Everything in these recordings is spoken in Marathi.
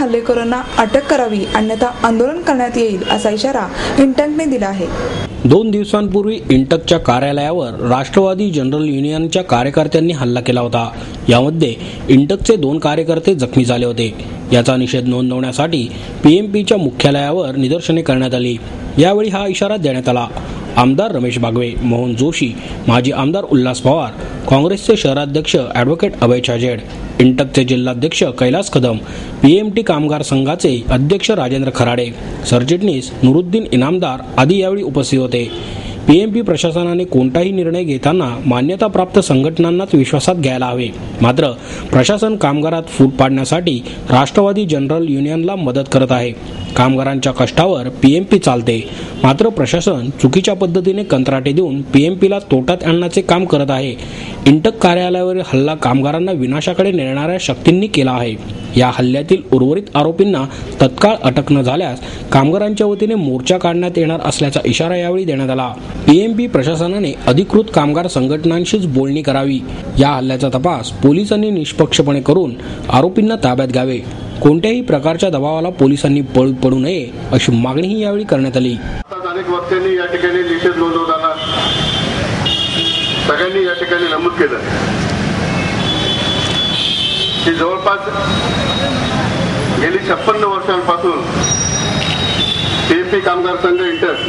हल्लेखोरांना अटक करावी अन्यथा आंदोलन करण्यात येईल असा इशारा इंटकने दिला आहे। 2 दिवसांपूर्वी इंटकच्या कार्यालयावर राष्ट्रवादी जनरल युनियनच्या कार्यकर्त्यांनी हल्ला केला होता। यामध्ये इंटकचे 2 कार्यकर्ते जखमी झाले होते। याचा निषेध नोंदवण्यासाठी पीएमपीच्या मुख्यालयावर निदर्शने करण्यात आली। यावेळी हा इशारा देण्यात आला। आमदार रमेश बागवे, मोहन जोशी, माजी आमदार उल्हास पवार, काँग्रेसचे शहराध्यक्ष ॲडव्होकेट अभय छाजेड, इंटकचे जिल्हाध्यक्ष कैलास कदम, पीएमटी कामगार संघाचे अध्यक्ष राजेंद्र खराडे, सरचिटणीस नुरुद्दीन इनामदार आदी यावेळी उपस्थित होते। पीएमपी प्रशासनाने कोणताही निर्णय घेताना मान्यताप्राप्त संघटनांनाच विश्वासात घ्यायला हवे। मात्र प्रशासन कामगारात फूट पाडण्यासाठी राष्ट्रवादी जनरल युनियनला मदत करत आहे। कामगारांच्या कष्टावर पीएमपी चालते, मात्र प्रशासन चुकीच्या पद्धतीने कंत्राटे देऊन पीएमपीला तोट्यात आणण्याचे काम करत आहे। इंटक कार्यालयावरील हल्ला कामगारांना विनाशाकडे नेणाऱ्या शक्तींनी केला आहे। या हल्ल्यातील उर्वरित आरोपींना तत्काळ अटक न झाल्यास कामगारांच्या वतीने मोर्चा काढण्यात येणार असल्याचा इशारा यावेळी देण्यात आला। पीएमपी प्रशासनाने अधिकृत कामगार संघटनांशीच बोलणी करावी। या हल्ल्याचा तपास पोलिसांनी निष्पक्षपणे करून आरोपींना ताब्यात घ्यावे। कोणत्याही प्रकारच्या दबावाला पोलिसांनी बळी पडू नये अशी मागणीही यावेळी करण्यात आली। अनेक वक्त्यांनी या ठिकाणी निषेध नोंदवताना सगळ्यांनी या ठिकाणी नमूद केलं की जवळपास गेली 56 वर्षांपासून पीएमपी कामगार संघ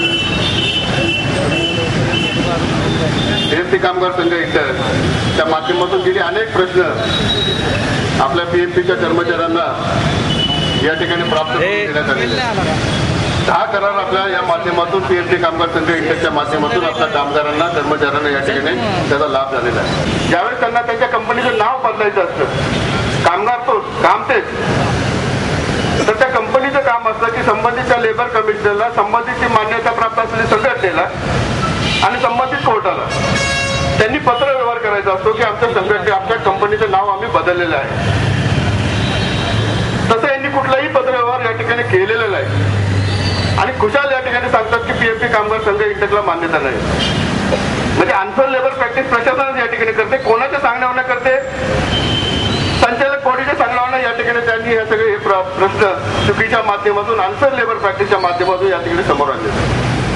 इंटकच्या माध्यमातून गेली अनेक प्रश्न आपल्या पीएमपीच्या कर्मचाऱ्यांना या ठिकाणी प्राप्त करून देण्यात आले। 10 करार आपल्या या माध्यमातून पीएमपी कामगार संघ इंटकच्या माध्यमातून आपल्या कामगारांना कर्मचाऱ्यांना या ठिकाणी त्याचा लाभ झालेला आहे। ज्यावेळेस त्यांना त्यांच्या कंपनीचं नाव बदलायचं असतं, कामगार तो काम तेच, तर त्या कंपनीचं काम असतं की संबंधित लेबर कमिशनरला, संबंधित मान्यता प्राप्त असलेल्या संघटनेला आणि संबंधित कोर्टाला त्यांनी पत्र व्यवहार करायचा असतो की आमच्या कंपनीचं नाव आम्ही बदललेलं आहे। तसं यांनी कुठलाही पत्र व्यवहार या ठिकाणी केलेला नाही आणि खुशाल या ठिकाणी सांगतात की पीएमपी कामगार संघ इंटकला मान्यता नाही। म्हणजे अनफेअर लेबर प्रॅक्टिस प्रशासनाने या ठिकाणी करते, कोणाच्या सांगण्यावर करते, संचालक बॉडीच्या सांगण्यावर या ठिकाणी त्यांनी हे सगळे प्रश्न चुकीच्या माध्यमातून अनफेअर लेबर प्रॅक्टिसच्या माध्यमातून या ठिकाणी समोर आणले।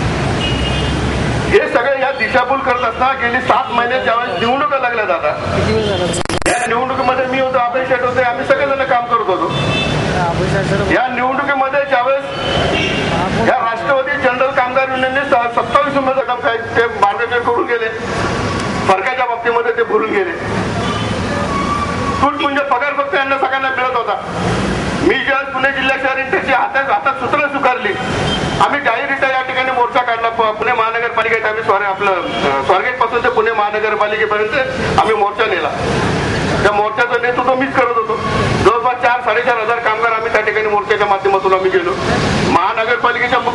हे सगळे या दिशाभूल करत असताना गेली 7 महिने ज्यावेळेस निवडणुका लागल्या जातात, या निवडणुकीमध्ये मी होतो, अभय शेट होते, आम्ही सगळेजण काम करत होतो। या निवडणुकीमध्ये ज्यावेळेस या राष्ट्रवादी जनरल कामगार युनियनने 27 उमेदवार ते मार्गदर्शन करून गेले, फरकाच्या बाबतीमध्ये ते भरून गेले। तुटपुंज पगार फक्त यांना सगळ्यांना मिळत होता। मी ज्या पुणे जिल्हा शहर इंटकची हातात सूत्र स्वीकारली, आम्ही डायरीटा या ठिकाणी मोर्चा काढला। पुणे महानगरपालिकेत आम्ही स्वारगेट पासून ते पुणे महानगरपालिकेपर्यंत आम्ही मोर्चा नेला। त्या मोर्चाचं नेतृत्व मीच करत होतो। जवळपास 4-4.5 हजार कामगार आम्ही त्या ठिकाणी मोर्चाच्या माध्यमातून आम्ही गेलो। महानगरपालिकेच्या